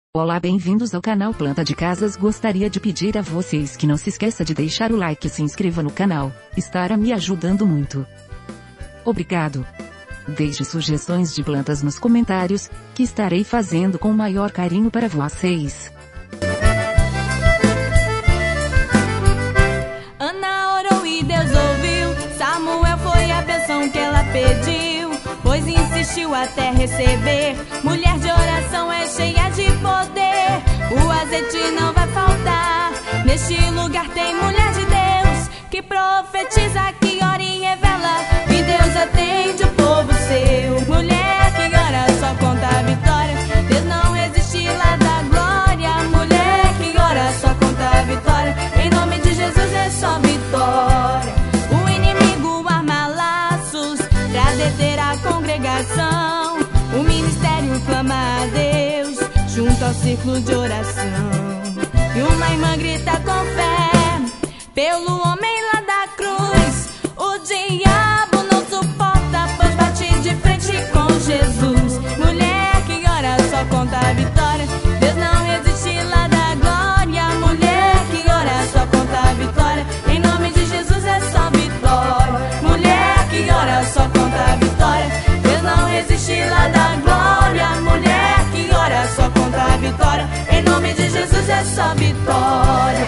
Olá, bem-vindos ao canal Planta de Casas. Gostaria de pedir a vocês que não se esqueça de deixar o like e se inscreva no canal, estará me ajudando muito. Obrigado. Deixe sugestões de plantas nos comentários, que estarei fazendo com o maior carinho para vocês. Ana orou e Deus ouviu, Samuel foi a bênção que ela pediu, pois insistiu até receber. Mulher de oração é cheia de poder, o azeite não vai faltar. Neste lugar tem mulher de Deus, que profetiza, que ora e revela, e Deus atende o povo seu. Mulher que ora só conta a vitória, Deus não resiste lá da glória. Mulher que ora só conta a vitória, em nome de Jesus é só vitória. O inimigo arma laços pra deter a congregação, o ministério clama a Deus junto ao círculo de oração. E uma irmã grita com fé pelo homem lá da cruz. O diabo não suporta, pois bate de frente com Jesus. Mulher que ora só conta a vitória, Deus não resiste lá da glória. Mulher que ora só conta a vitória, em nome de Jesus é só vitória. Mulher que ora só conta a vitória, Deus não resiste lá da glória. Mulher que ora só conta a vitória, em nome de Jesus é só vitória.